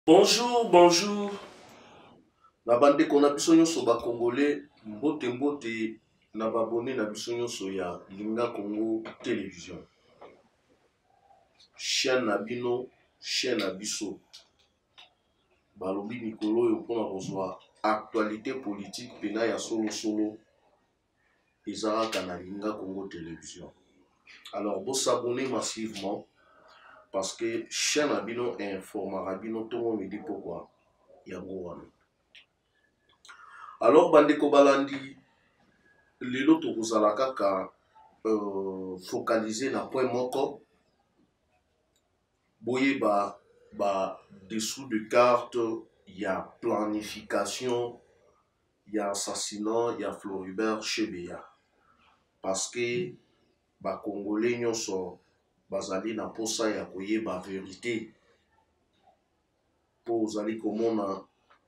Bonjour, bonjour. Na bande kona biso nyonso ba Congolais, mbote mbote na babone na biso nyonso ya Linga Congo Télévision. Chaîne na bino, chaîne na biso. Balobi mikolo yo pona kozwa actualité politique pena ya solo solo ezalaka na Linga Congo Télévision. Alors, vous s'abonnez massivement parce que chaîne na bino informara bino tout le monde me dit pourquoi. Yango wana. Alors, bandeko balandi, lelo tokozala kaka focaliser na point moko. Boye dessous de carte, il y a planification, il y a assassinat, il y a Floribert Chebeya. Parce que Congolais nyonso bazali na posa ya koyeba vérité. Po ozali komona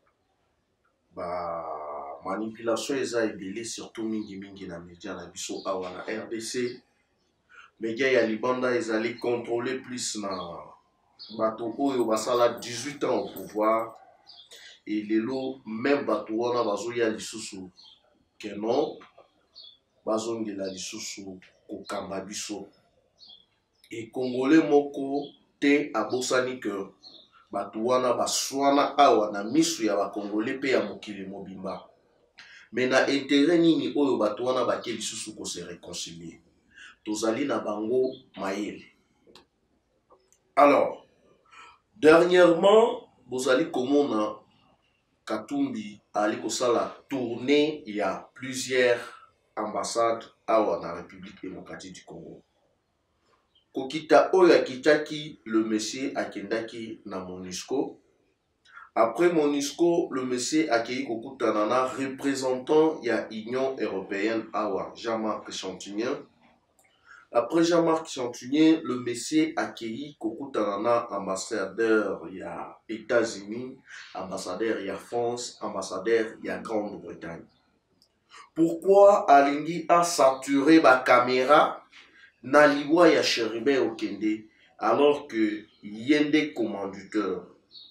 manipulation eza ebele surtout mingi na média na biso awa na RDC. Média ya libanda ezali contrôler plus na bato oyo basala 18 ans au pouvoir. Et lelo même bato wana bazoya lisusu ke non bazongela lisusu kokamba biso. Et Congolais moko te abosani que bato wana baswana awa na misu ya ba Congolais pe ya mokili mobimba. Mais na intérêt nini oyo bato wana bake lisusu ko se réconcilier. Tozali na bango mayele. Alors, dernièrement, bozali komona Katumbi ali kosala tournée il y a plusieurs ambassades awa na République démocratique du Congo. Kokita oyo akitaki le monsieur akendaki na MONUSCO. Après MONUSCO, le monsieur akei kokutana na représentant ya Union européenne awa Jean-Marc Chantunien. Après Jean-Marc Chantunien, le monsieur akei kokutana na ambassadeur ya États-Unis, ambassadeur ya France, ambassadeur ya Grande-Bretagne. Pourquoi alingi a saturé ba caméra na liwa ya Cherubin Okende alors que yende commanditaire?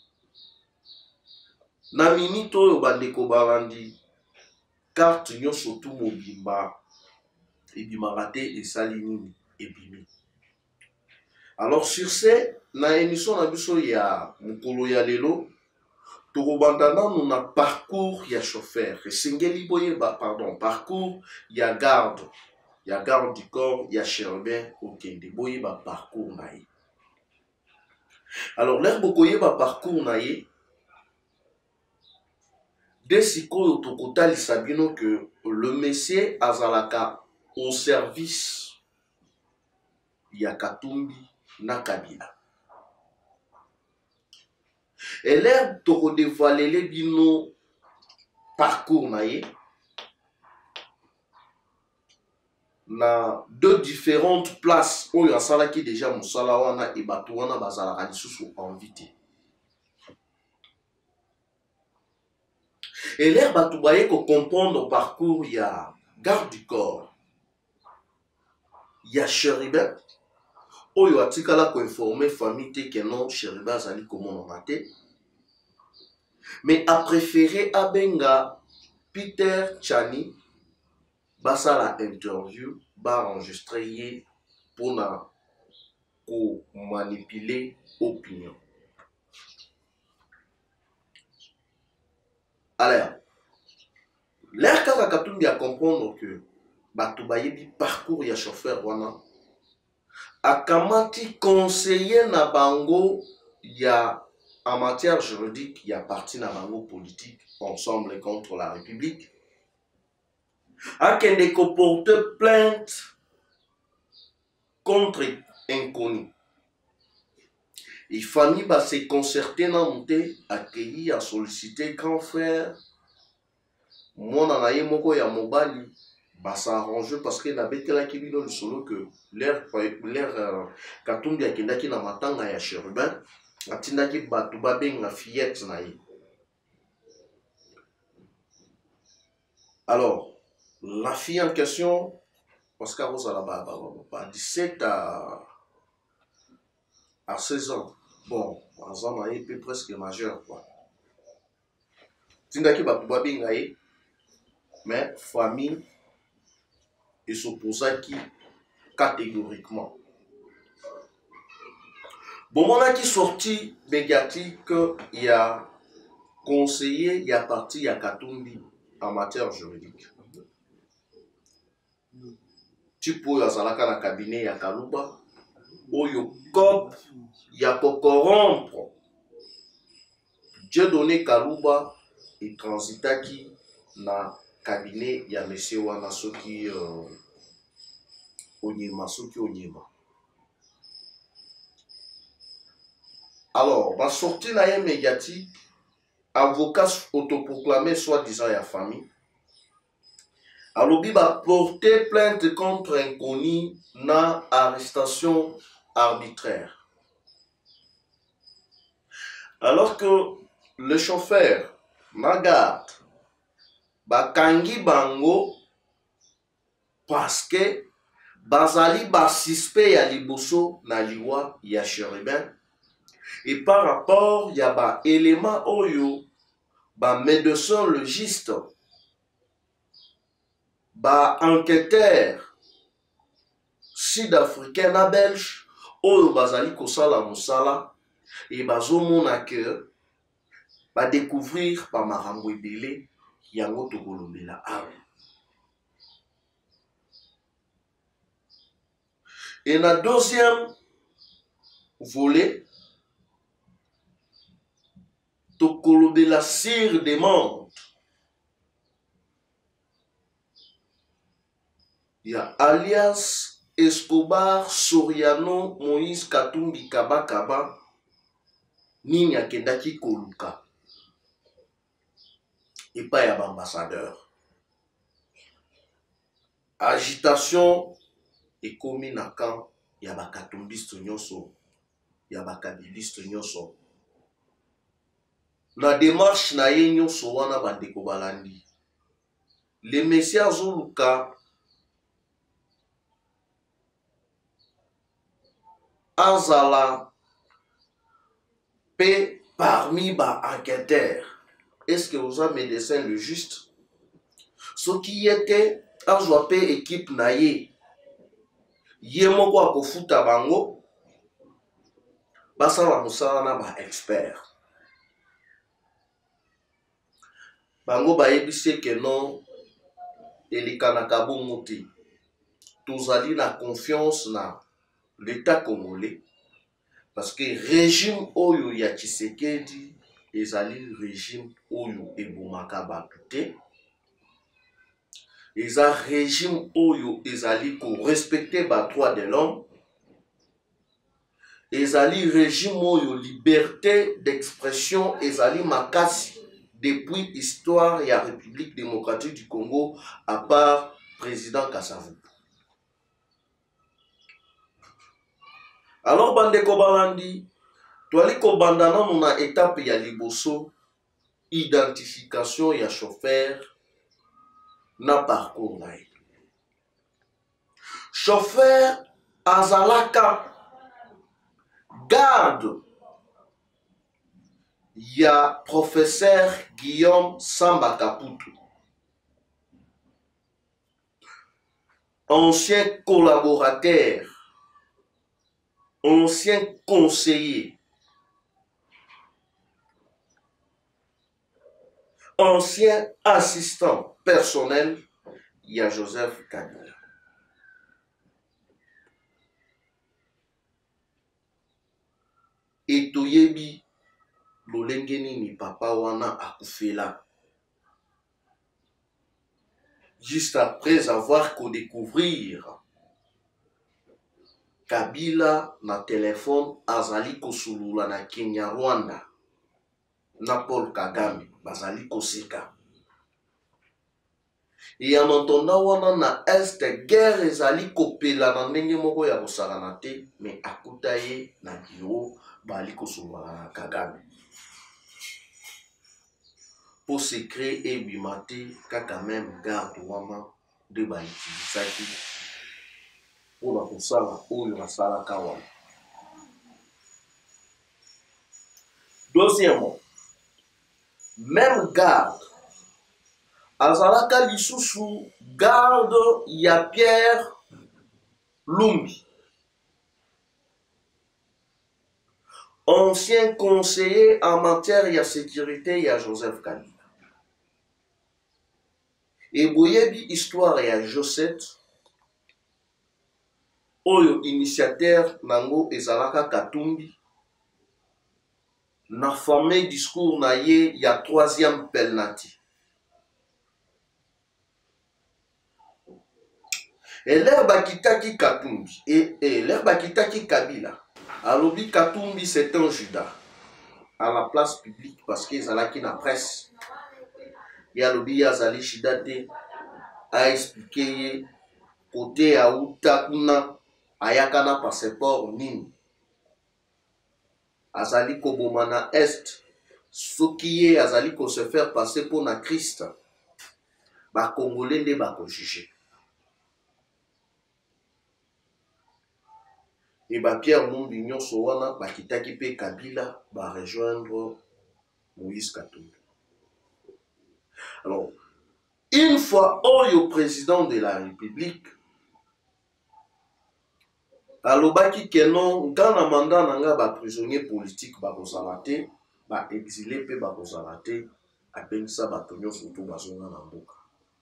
Na minute oyo bandeko balandi carte nyonso tu mobimba ebimaka te esali nini ebimi. Alors sur ce, na émission na biso ya mokolo ya lelo tokobanda nanu na parcours ya chauffeur esengeli boyeba parcours ya garde du corps ya Cherubin Okende boyeba parcours na ye. Alors l'air bokoyeba parcours na ye dès sikoyo tokotalisa bino que le monsieur azalaka au service ya Katumbi na Kabila. Et l'air tokodévoilele bino parcours na ye na deux différentes places oyo asalaki déjà mosala wana e bato wana bazalaka lisusu invité. Et l'air bato baye ko comprendre parcours ya garde du corps ya Cherubin oyo atikala ko informer famille te que non Cherubin azali komona te, mais a préféré abenga Peter Tchani basala interview ba enregistrer ye pour na ko manipuler opinion. Alors, l'air kaka Katumbi a comprendre que bato bayebi parcours ya chauffeur wana akamati conseiller na bango ya en matière juridique ya parti na bango politique ensemble contre la République akende ko porter plainte contre inconnu. Il famille ba se concerter na monté accueilli a solliciter grand frère mona na ye moko ya mobali ba s'arranger parce que na betela ki bino solo que l'air Katumbi akendaki na matanga ya Cherubin atindaki bato babenga fillette na ye. Alors la fille en question parce qu'à 17 à 16 ans bon aza na ye pe presque majeur quoi tindaki bato babenga ye mais famille s'opposaki catégoriquement. Bomonaki sorti médiatique, il y a conseiller, il y a parti, il y a Katumbi en matière juridique. Tu peux azalaka na cabinet ya Kaluba, oyo cop ya corrompre. Dieu donné Kaluba et transitaki na cabinet ya monsieur wana soki Onyema soki Onyema. Alors, va sortir la médiatique, avocat autoproclamé soi-disant la famille. Alors, il va porter plainte contre inconnu na arrestation arbitraire. Alors que le chauffeur, Magat, bakangi bango parce que bazali ba suspect ya liboso na liwa ya chérubin. Et par rapport, il y a des éléments oyo, des médecins légistes, des enquêteurs sud-africains et belges, oyo bazali kosala mosala, et bazomona que ba découvrir par marambo ebele yango tokolobela awa. Et na deuxième volet, tokolobela sur demande. Il y a alias Escobar Soriano Moïse Katumbi Kaba Kaba nini akendaki koluka et pas ya ambassadeur. Agitation et komi na camp ya ba katumbiste nyonso ya ba kabiliste nyonso. La démarche na ye nyonso wana bandeko balandi. Le messieurs azoluka azala pe parmi ba enquêteurs. Est-ce que vous avez médecin le juste? Ce qui était azwa pe équipe na ye. Ye moko akofuta bango basala musala na ba expert. Bango bayebise que non elikanaka bongo te. Tozali na confiance na l'État congolais parce que régime oyo ya Tshisekedi ezali régime oyo ebomaka bato te. Eza régime oyo ezali ko respecter ba droits de l'homme. Ezali régime oyo liberté d'expression ezali makasi depuis histoire ya République démocratique du Congo à part président Kasavubu. Alors bandeko balandi toali ko bandana na étape ya liboso identification ya chauffeur na parcours na ye. Chauffeur azalaka garde ya professeur Guillaume Samba Kaputu, ancien collaborateur, ancien conseiller, ancien assistant personnel, il y a Joseph Kabila. Et toyebi lolenge nini papa wana akufela. Juste après avoir découvrir Kabila na téléphone azali kosulula na Kenya Rwanda na Paul Kagame bazali koseka. Et en entendant wana na este guerre ezali kopela na ndenge moko ya kosakana te mais akuta ye na bureau bali kosulula na Kagame. Pour se créer et bimate kaka même garde wana de ba utilisaki pour la kosala oyo basala kawana. Deuxièmement, même garde azalaka lisusu garde ya Pierre Lumbi, ancien conseiller en matière de sécurité ya Joseph Kabila. Et boyebi histoire ya Josette oyo initiateur nango ezalaka Katumbi na fameux discours na ye ya troisième pelnati. Et l'air bakitaki Katumbi et l'air bakitaki Kabila. Alobi Katumbi c'est un Judas à la place publique parce qu'ils allaient na presse. Et alobi yazali Judate a expliqué côté à uta kuna ayakana passeport nini. Azali kobomana est soki azali ko se faire passer pour na Christ. Ba Congolais ne ba ko juger. Et bah Pierre Lumbi nyonso wana bakitaki pe Kabila ba rejoindre Moïse Katumbi. Alors, une fois oyo président de la République alobaki kenon ngana mandat nanga ba prisonnier politique ba kozala te, ba exilé pe ba kozala te, apengisa bato nyonso to bazonga na mboka.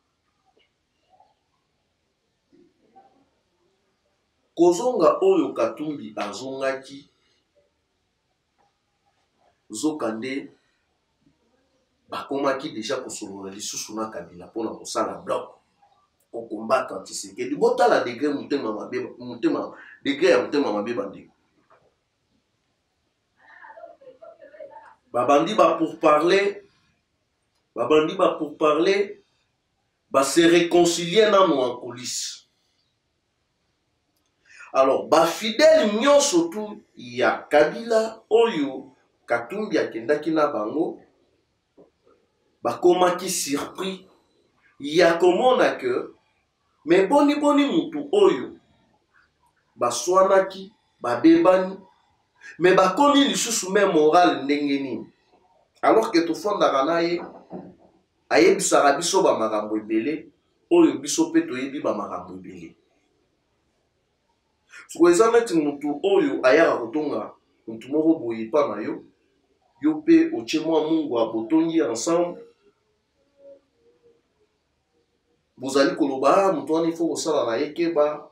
Kozonga oyo Katumbi azongaki zokande bakomaki déjà kosolola lisusu na Kabila mpona kosala bloc pour combattre Tshisekedi. Botala degré mutema mabe bandeko. Babandi ba pour parler, ba se réconcilier nano en coulisses. Alors, ba fidèle nyonso tu ya Kabila oyo Katumbi akendaki na bango bakomaki surpris ya komona que mais boni mutu oyo baswanaki babebani mais bakomi lisusu me moral ndenge nini alors que tofondaka na ye ayebisaka biso bamakambo ebele oyo biso pe toyebi bamakambo ebele. Soko eza neti mutu oyo ayaka kotonga mutu moko boye pa na yo yo pe otie mwa mungu abotongi ensemble bozali koloba mutu wana ifo kosala na ye keba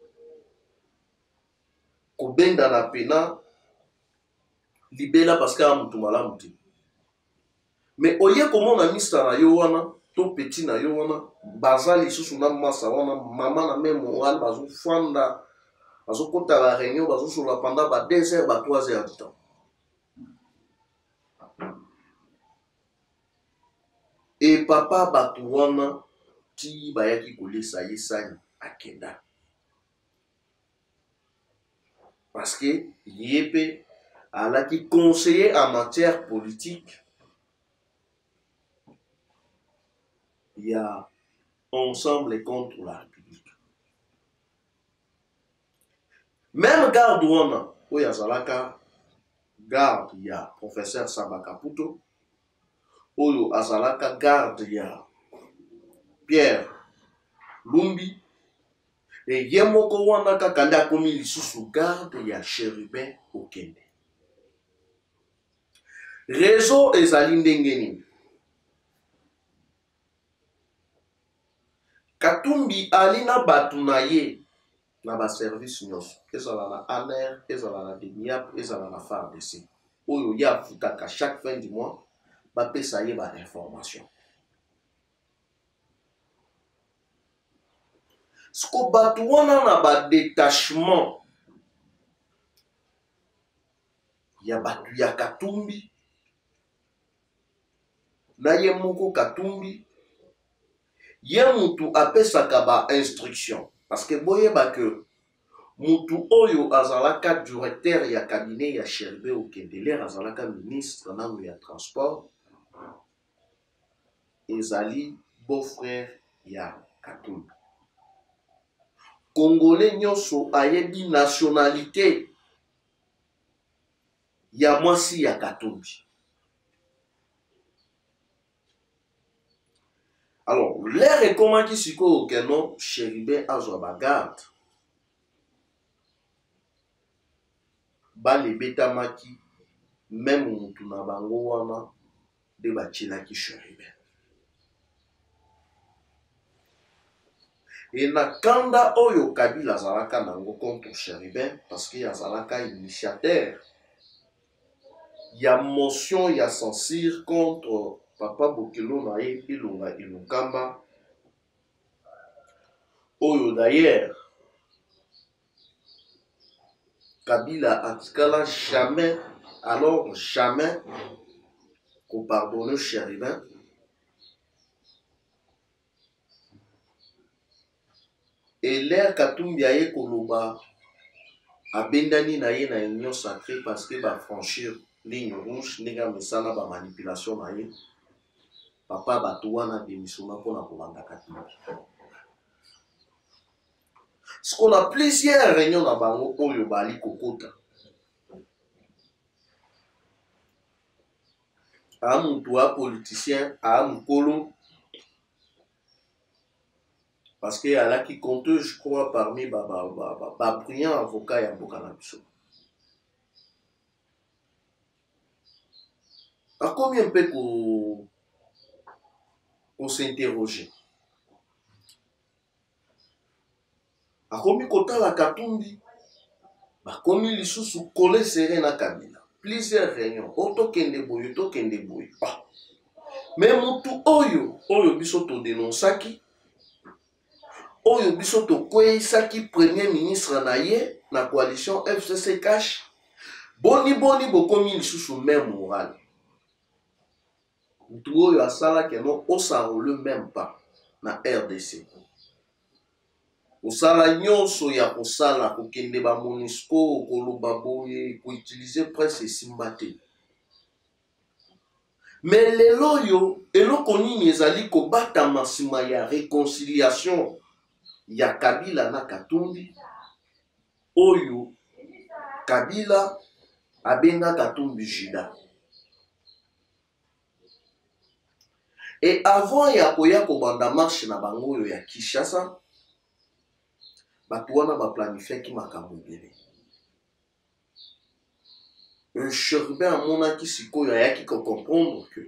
kobenda na pena libela parce que mutu malamu te. Mais oye komona mista na yo wana to petit na yo wana baza lisusu na masa wana mama na même moral bazofanda bazokota ba réunion bazosola pendant ba 2 heures ba 3 heures du temps. Et papa batu wana ti bayaki kolesa ye sani akenda parce que yépe alaki conseiller en matière politique. Il y a ensemble contre la République. Même garde wana oyo azalaka garde ya professeur Samba Kaputo oyo azalaka garde ya Pierre Lumbi et ye moko wana kaka nde akomi lisusu garde ya Chérubin Okende. Réseau ezali ndenge nini? Katumbi alina batu na ye na ba service nyonso ezala na ANER, ezala na DENIAP, ezala na FARDC oyo ya futaka chaque fin du mois bapesa ye ba information. Siko batu wana na ba détachement ya batu ya Katumbi na ye moko Katumbi ye mutu apesaka ba instruction parce que boyeba que mutu oyo azalaka directeur ya cabinet ya Chérubin Okende azalaka ministre nanu ya transport ezali beau-frère ya Katumbi. Congolais nyonso ayebi nationalité ya mwasi ya Katumbi. Alors, l'air est comment qui s'y court que non, Chéribin a joué bagarre. Bale betamaki, même mutu na bango wana, de bachelaki Chéribin. Et na kanda oyo Kabila azalaka nango contre Chéribin, parce qu'il y a azalaka initiateur. Il y a motion, il y a censure contre Papa Bokelo Naye Ilunga Ilunkamba. Oyo d'ailleurs, Kabila atikala jamais, alors jamais, qu'on pardonne Chéribin. Et l'air Katumbi aye koloba, abendani naye na union sacrée parce que va franchir ligne rouge, nega mesala ba manipulation naye. Papa Batouana démissionna pour la commande Katumbi. Ce qu'on a plusieurs réunions dans Bango Oyo Bali Kokota. À mon toit politicien, à mon colo. Parce qu'il y a là qui compte, je crois, parmi brillants avocats et avocats Nabiso. À combien peut qu'on s'interroger? À combien kota la Katumbi? Bah comme il sous collé serré na Kabila. Plusieurs réunions. Auto kende boyo, to kende boyo. Ah. Mais mutu oyo biso to dénonçaki. Oyo biso to kweyisaki premier ministre na ye na coalition FCC cash. Boni bokomi lisusu même moral. Mutu oyo asala ke non osarole même pas na RDC. Osala nyonso ya kosala kokende ba MONUSCO koloba boye ko utiliser presse simbate. Mais lelo yo eloko nini ezali kobata masima ya réconciliation ya Kabila na Katumbi oyo Kabila abenga Katumbi Juda. Et avant ya koya kobanda marche na bango oyo ya Kinshasa batuana ba planifier ki makambo ebele. Un Chéribin amonaki sikoyo ayaki ko comprendre que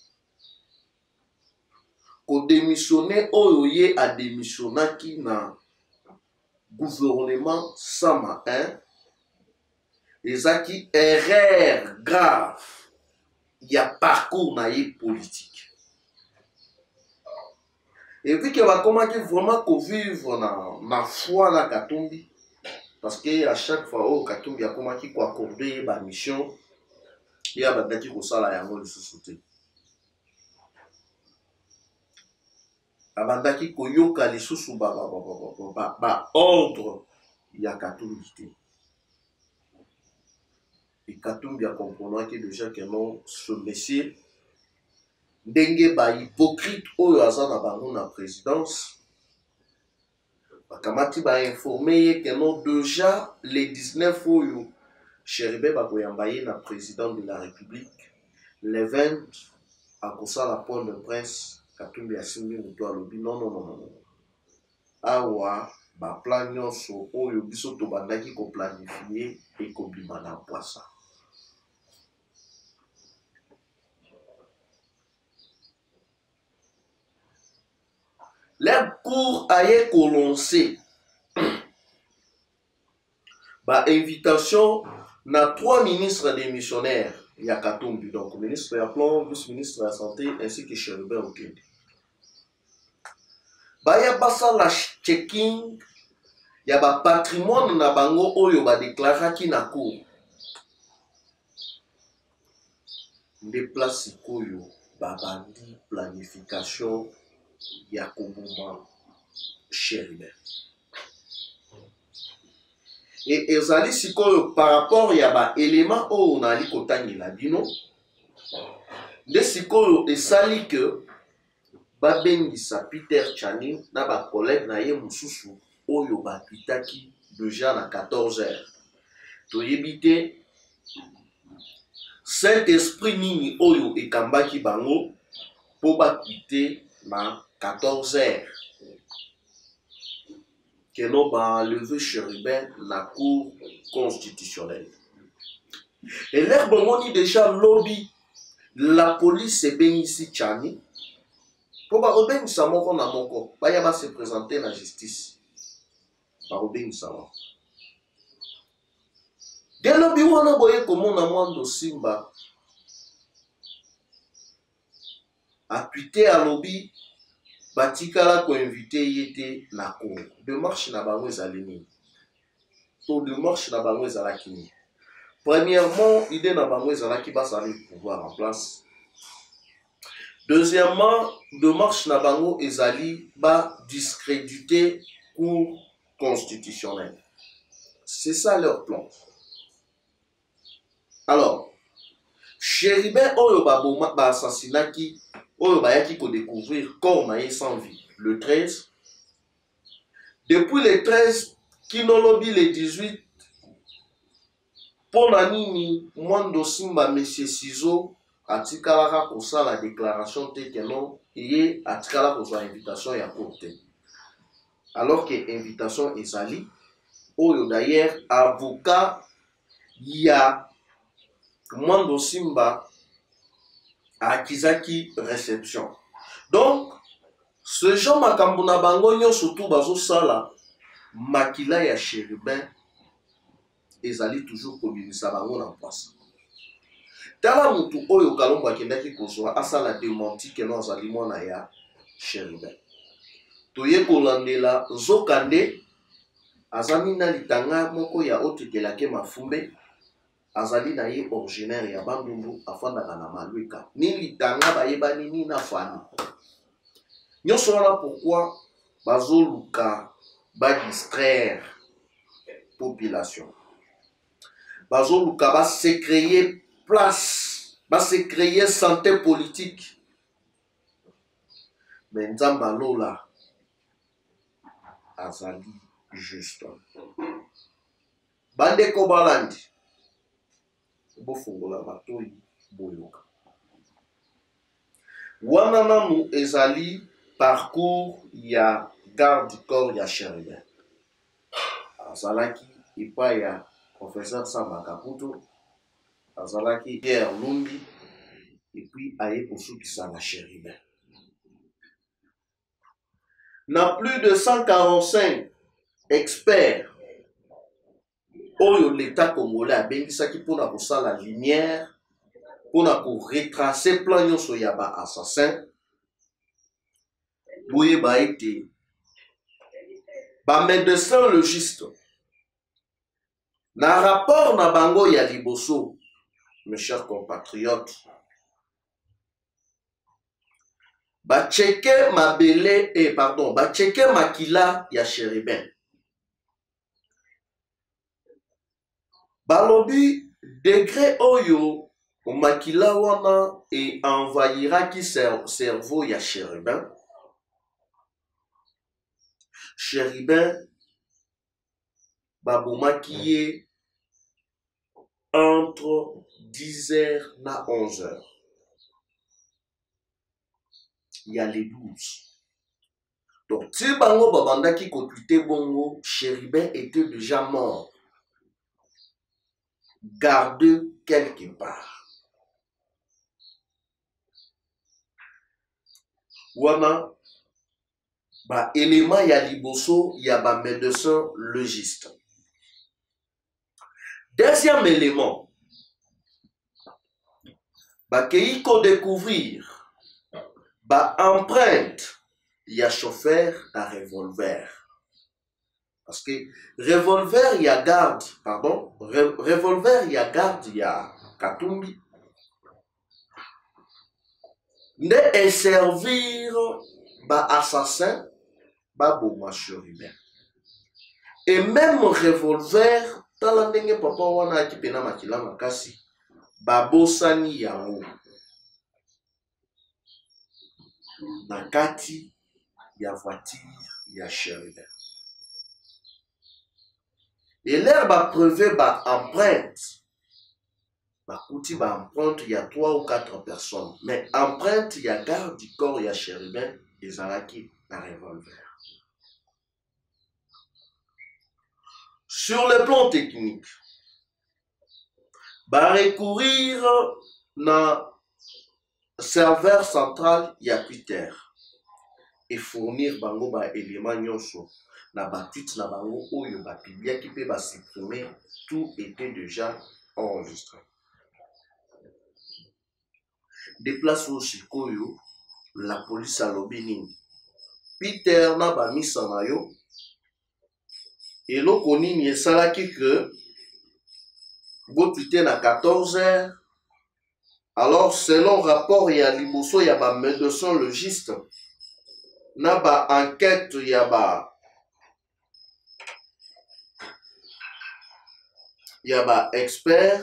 ko démissionner oyo ye a démissionnaki na gouvernement Sama 1 ezaki erreur grave ya parcours na ye politique. Et puis que va commencer vraiment qu'on vivre na foi na Katumbi. Parce que à chaque fois où Katumbi a commencé à accorder ma mission, il y a des gens qui ont la société. Abandaki koyoka les sous ba ordre ya Katumbi. Et Katumbi a compris que déjà que non ce monsieur ndenge ba hypocrite oyo aza na bango na présidence bakamati ba informé que non déjà les 19 oyo Chéribin bakoyamba ye na président de la République les 20 akosala point de presse Katumbi asimbi mutu alobi non awa ba plan nyonso oyo biso tobandaki ko planifier ekobima na poisa. Les cours aye lancé ba invitation na 3 ministres démissionnaires ya Katumbi, donc ministre ya plan, vice-ministre de la santé ainsi que Chéribin Okende. Ba ya basala checking ya ba patrimoine na bango oyo ba déclaraki na cour. Des places koyo ba bandi planification ya kobuma Chéribin. Et ezali sikoyo par rapport ya ba élément oyo nali kotangela bino nde sikoyo esali que babengisa Peter Tchani na ba collègue na ye mususu oyo bapitaki déjà na 14 heures. Toyebi te Saint-Esprit nini oyo ekambaki bango po bakite na 14 heures que l'on va enlever Chérubin la cour constitutionnelle. Et l'herbe moni déjà lobby la police est bien ici Tchani pour ba moko na moko ba se présenter la justice ba obengisa. Dès lobby wana boye komona mwando Simba appuité à lobby batikala ko invité yete na cour de marche na bango ezali nini to de marche na bango ezalaki nini. Premièrement, idée na bango ezalaki basali pouvoir en place. Deuxièmement, de marche na bango ezali ba discréditer cour constitutionnelle. C'est ça leur plan. Alors, Chérubin oyo ba assassinaki oyo bayaki ko découvrir corps na ye sans vie le 13. Depuis le 13 kinolobi le 18 pona nini mwando Simba monsieur Sizo atikalaka kosala déclaration te que non ye atikala kozwa invitation ya courte alors que invitation ezali oyo d'ailleurs avocat ya mwando Simba akizaki réception. Donc ce genre makambo na bango nyonso tu bazosala makila ya Chérubin ezali toujours kobimisa bango na place. Tala mutu oyo Kalombo akendaki kozwa asala démenti ke non azali mwana ya Chérubin. Toye kolandela Nzokande azali na litanga moko ya otekelake Mafumbe azali na ye originaire ya Bandundu afandaka na Malwika. Ni litanga bayebani ni na fani. Nyonso wana pourquoi bazoluka ba distraire population. Bazoluka ba se créer place, ba se créer santé politique. Mais Nzamba Lola azali juste. Bande Kobalandi bofungola matoi boyoka. Wana namu ezali parcours ya garde du corps ya Chérubin. Azalaki ipa ya professeur Samba Kaputo, azalaki Pierre Lumbi, et puis aye kosukisa na Chérubin. Na plus de 145 experts oyo l'État congolais abengisaki mpona kosala lumière mpona koretracer plan nyonso ya ba assassin. Boyeba ete ba médecin légiste na rapport na bango ya liboso, mes chers compatriotes, ba checker mabele ba checker makila ya Chérubin. Balobi degré oyo makila wana et envahiraki cerveau ya Chérubin. Chérubin babomaki ye entre 10h na 11h. Il y a les 12. Donc, si bango babandaki kotwite bongo, Chérubin était déjà mort. Gardé quelque part. Wana ba élément ya liboso ya ba médecin légiste. Deuxième élément, ba keiko découvrir ba empreinte ya chauffeur à revolver. Parce que revolver ya garde, pardon, revolver ya garde ya Katumbi ne servir ba assassin ba boma Chérubin. Et même revolver tala ndenge papa wana akipena makila makasi ba bosani yango na kati ya voiture ya Chérubin. Et l'air va prouver ba empreinte. Ba kouti ba empreinte, il y a 3 ou 4 personnes. Mais empreinte, il y a garde du corps, il y a Chérubin. ezalaki na revolver. Sur le plan technique, va recourir na serveur central ya Twitter et fournir bango ba élément nyonso na ba tweet na bango oyo ba publiaki pe ba supprimer, tout était déjà enregistré. Déplacement sikoyo la police alobi nini Peter na ba misa na yo eloko nini esalaki que go tweeter na 14h. Alors selon rapport ya liboso ya ba médecin logiste na ba enquête ya ba expert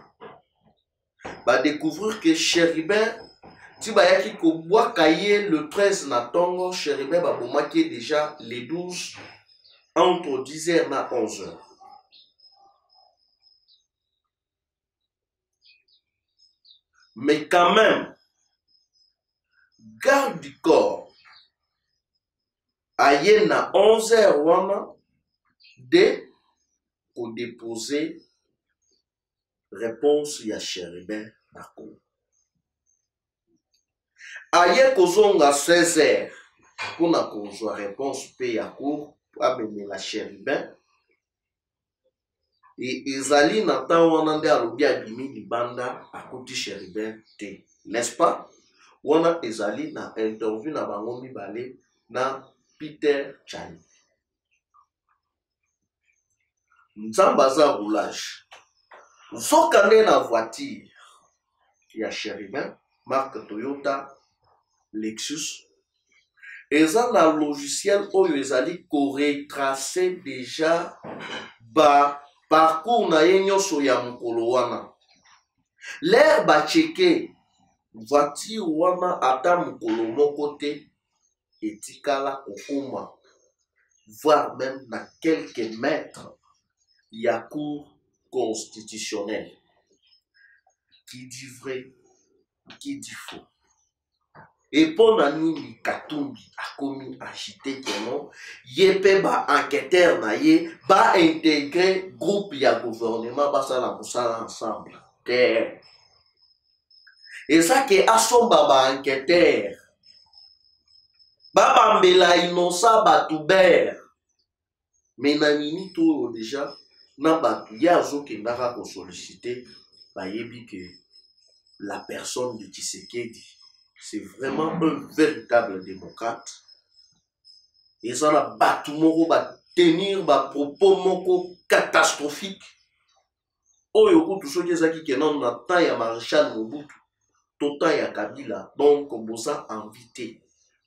ba découvrir que Chéribin ti ba yaki ko bwaka ye le 13 na tongo Chéribin ba bomaki déjà les 12 entre 10h na 11h. Mais quand même, garde du corps, aye na 11h wana de pour déposer réponse ya Chéribin na cour. Aye kozonga 16h pour na kozwa réponse pe ya cour abemela Chéribin. Et ezali na temps wana nde alobi abimi libanda akuti Chéribin te, n'est-ce pas? Wana ezali na interview na bango mibale na Peter Chani. Nzamba za roulage. Zokande na voiture ya Chéribin, marque Toyota, Lexus. Eza na logiciel oyo ezali ko retracer déjà ba parcours na ye nyonso ya mokolo wana. L'air ba cheke voiture wana ata mokolo moko te etikala kokoma, voire même na quelques mètres ya cour constitutionnelle. Qui dit vrai, qui dit faux. Et pendant nini Katumbi a commis agité kenon, yepe ba enquêteur na ye, ba intégrer groupe ya gouvernement, ba sala moussala ensemble. Et ça que asomba ba enquêteur, ba bambela innocent ba touber. Mais na nini tout déjà, na ba ya zo ke ndaka ko solliciter, ba yebi que la personne de Tshisekedi c'est vraiment un véritable démocrate. Et ça a battu moko ba tenir ba propos moko catastrophique. Oyo kutu soki ezaki kenan na temps ya Maréchal Mobutu, to temps ya Kabila, donc boza invité.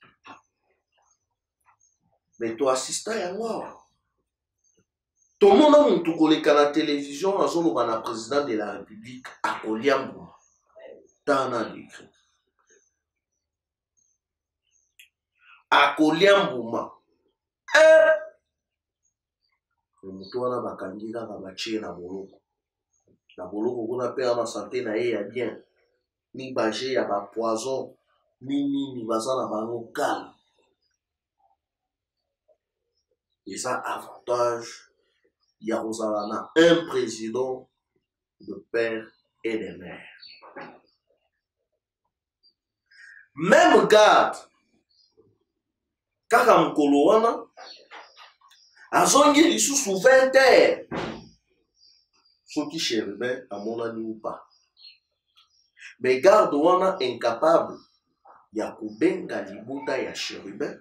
Mais to assistant ya ngwa. To mona muntu koleka na télévision azoloba na président de la République akoliambo. Tana décret. Akoliambuma. Mutu wana bakangi kaka batie na boloko. Na boloko kuna pe na santé na ye ya bien. Ni baje ya ba poison, ni baza na bango calme. Et ça avantage ya kozala na un président de père et de mère. Même garde kaka mokolo wana azongi lisusu 20h soki Chéribin amonani ou pas. Mais garde wana incapable ya kobenga libota ya Chéribin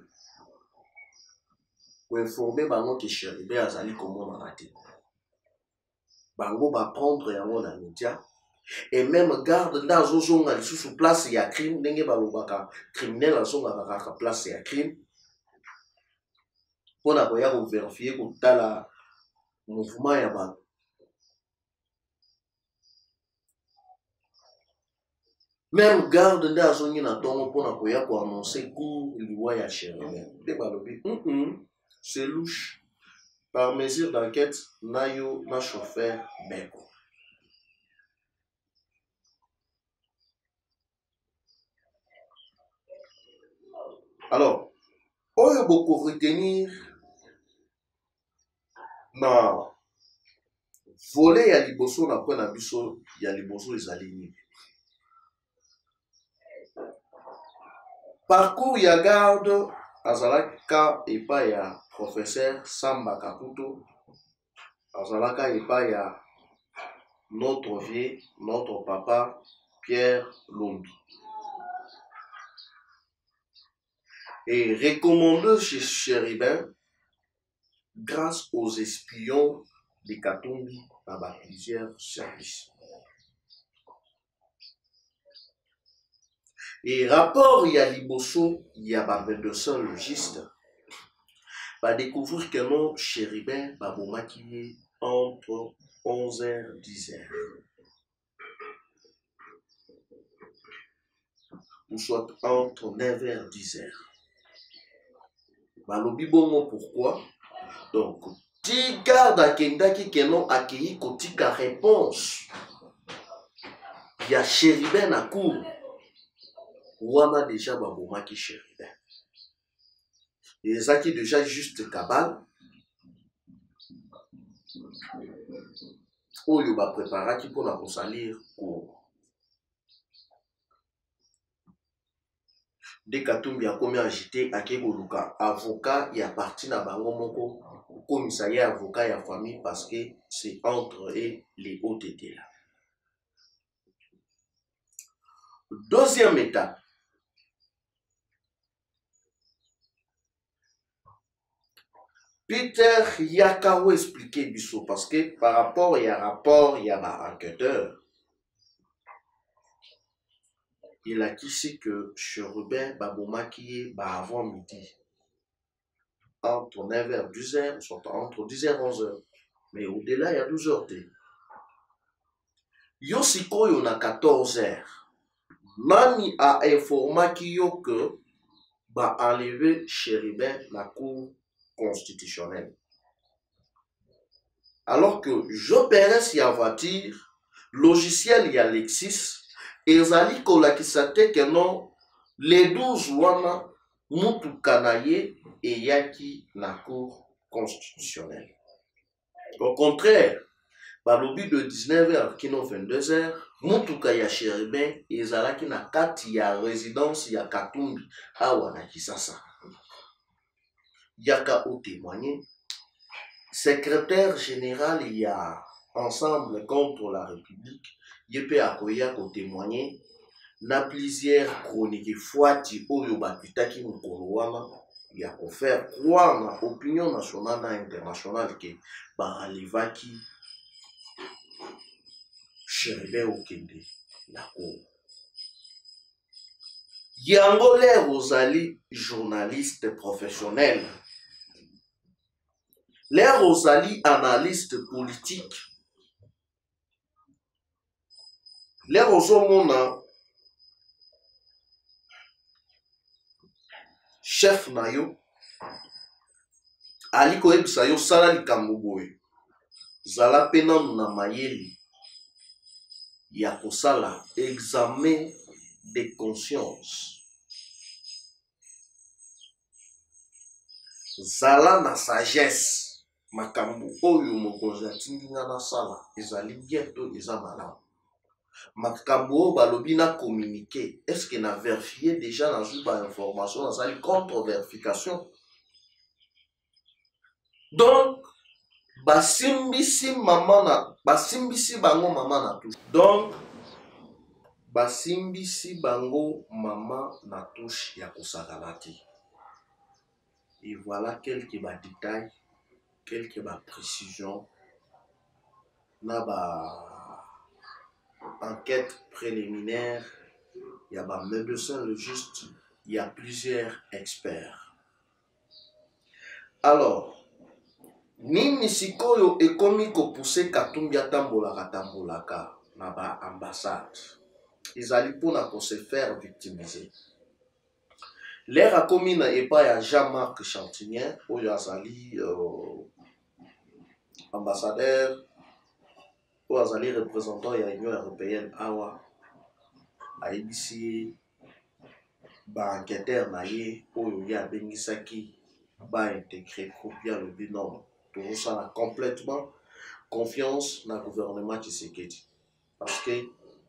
pour informer bango que Chéribin azali komona te. Bango va prendre yango na média. Et même garde nda azozonga lisusu place ya crime ndenge balobaka criminel azongaka kaka place ya crime. Pour na koya ko vérifier kotala mouvement ya bato. Même garde nda azongi na tongo pour na koya ko annoncer cour liwa ya Chéribin. De balobi c'est louche. Par mesure d'enquête, nayo na chauffeur beko. Alors, oyo boko retenir na volet ya liboso na point na biso ya liboso ezali nini? Parcours ya garde azalaka epai ya professeur Samba Kakuto, azalaka epai ya notre vieux, notre papa Pierre Lombi. Et recommandé chez Chéribin grâce aux espions de Katumbi dans plusieurs services. Et rapport y a liboso, il y a médecin logiste, va découvrir que non Chéribin va vous maquiller entre 11h et 10h. Ou soit entre 9h et 10h. Balobi bongo pourquoi? Donc, ti garde à Kendaki Kenon accueilli kotika réponse. Il y a Chéribin à court. Wana déjà babomaki Chéribin. Et ça qui déjà juste cabal. Oyo ba préparaki pour la salir cours. Dès Katumbi a commis agité à Kegoluka, avocat, il y a parti na bango moko, commissariat avocat et la famille parce que c'est entre eux les hauts étaient là. Deuxième étape. Peter Yakawa expliqué biso parce que par rapport il y a un enquêteur. Il a dit que Chérubin Babomaki avant midi. Entre 9h et 10h, soit entre 10h et 11h. Mais au-delà, il y a 12h. Yosiko, il y a 14h. Nani a informé que va enlever Chéribin la cour constitutionnelle. Alors que j'opérais si à voiture, logiciel y a Lexis, et Zali Kolakisate que non, les 12 wana, Moutou Kanaye et Yaki la cour constitutionnelle. Au contraire, par le but de 19h qui n'ont 22h, Moutuka ya Chéribin et Zalaki na kati ya résidence ya Katumbi awa na Kisasa. Yaka ou témoigné, secrétaire général il y a Ensemble contre la République, Yepé Akoya ko témoigné, na plusieurs chroniques Fouati Oyo Bakutaki Mukorowana, il y a qu'on faire croire na opinion nationale et internationale que Baralivaki Chéribin au Kende, la cour. Yango l'air aux alliés journalistes professionnels, l'air aux alliés analystes politiques, l'air aux hommes chef nayo, aliko ebisayo sala likambo boye, zala pena na mayeli, ya kosala examen de conscience. Zala na sagesse, makambo oyo mokonzi atindinga na sala, ezali bientôt eza malamu. Makambo balobi na communiqué, est-ce que na vérifié déjà dans une information, dans une contre-vérification? Donc, basimbisi bango mama na touche. Donc, basimbisi bango mama na touche ya kosakalati. Et voilà quelques détails, quelques précisions. Na enquête préliminaire, il y a un médecin légiste, il y a plusieurs experts. Alors, nini sikoyo ekomi ko pousser Katumbi atambolaka na ba ambassade. Ils allaient pour se faire victimiser. L'air a commis na epa ya Jean-Marc Chantinien, oyo azali ambassadeur, oyo azali représentant ya Union européenne awa. A ici enquêteur na ye oyo ye abengisaki intégré groupe ya lobi non tozosala complètement confiance na gouvernement Tshisekedi parce que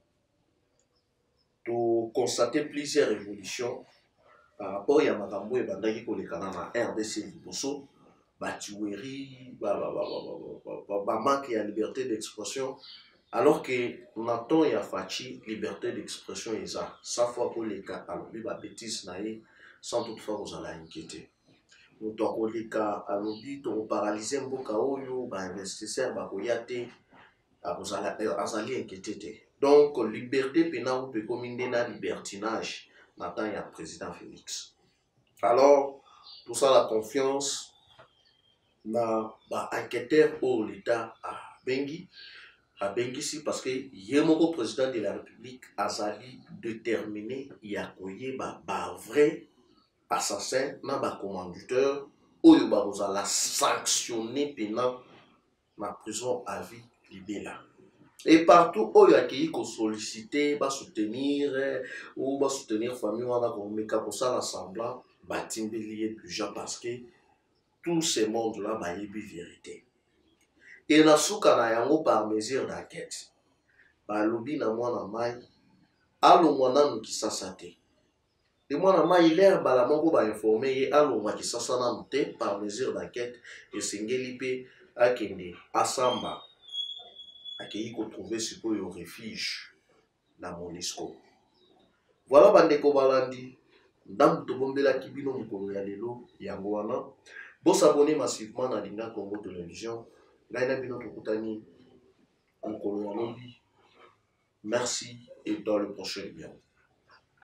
to constater plusieurs évolutions par rapport ya makambo ebandaki kolekana na RDC liboso batuerie bamanque ya liberté d'expression alors que na temps ya faci liberté d'expression eza sa fois koleka alobi babétise na ye sans toutefois kozala inquiété moto akoleka alobi tokoparalyse mboka oyo bainvestisseur bakoya te azali inquiété te donc liberté pena mpe ekomi nde na libertinage na temps ya président Félix alors tout ça la confiance na enquêteur oyo l'état abengisi parce que ye moko président de la république azali déterminé ya koyeba vrai assassin na commanditaire oyo bakozala sanctionné pena na prison à vie libela et partout oyo akei kosollicité basoutenir ou basoutenir famille wana komeka kosala semblant batimbeli ye déjà parce que tout ce monde là bayebi vérité et na suka na yango par mesure d'enquête balobi na mwana mai alongwa nanu kisasa te et mwana mai l'air bala moko bainforme ye alongwa kisasa nanu te par mesure d'enquête esengeli mpe akende asamba akei kotrouver sikoyo refuge na Monisco. Voilà bandeko balandi ndambu tobombelaki bino mokolo ya lelo yango wana bosabone massivement na Linga Congo Télévision ngai na bino tokutani mokolo ya lobi. Merci et dans le prochain vidéo.